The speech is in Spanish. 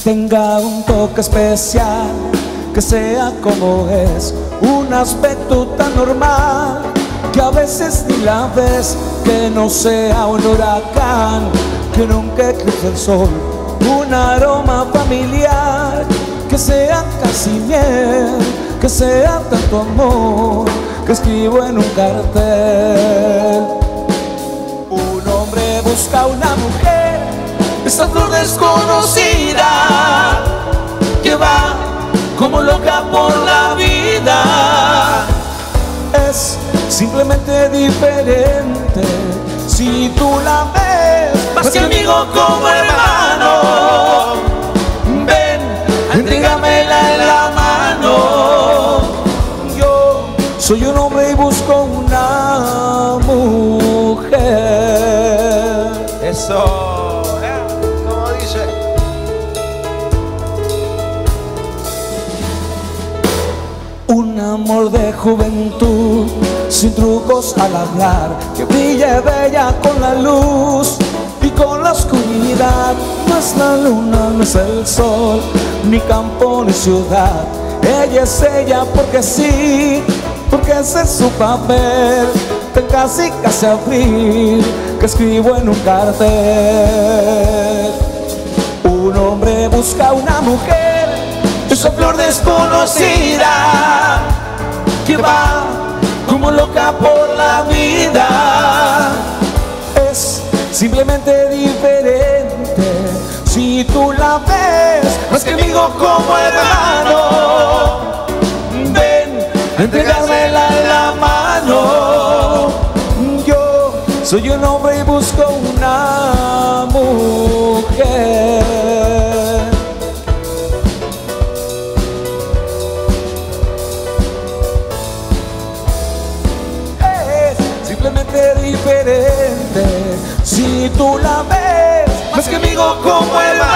tenga un toque especial, que sea como es, un aspecto tan normal que a veces ni la ves, que no sea un huracán, que nunca eclipse el sol, un aroma familiar, que sea casi miel, que sea tanto amor, que escribo en un cartel. Un hombre busca una mujer, esta flor desconocida, que va como loca por la vida. Es simplemente diferente, si tú la ves más que amigo, como hermano. Ven, entrégamela en la mano. Yo soy un hombre y busco una mujer. Eso, como dice. Un amor de juventud, sin trucos al hablar, que brille bella con la luz y con la oscuridad. No es la luna, no es el sol, ni campo ni ciudad. Ella es ella porque sí, porque ese es su papel. Tan casi abril, que escribo en un cartel. Un hombre busca una mujer, esa flor desconocida, que va como loca por la vida. Es simplemente diferente, si tú la ves más que amigo, como hermano. Ven, entregármela en la mano. Yo soy un hombre y busco una mujer. Diferente, si tú la ves más que amigo, como hermano.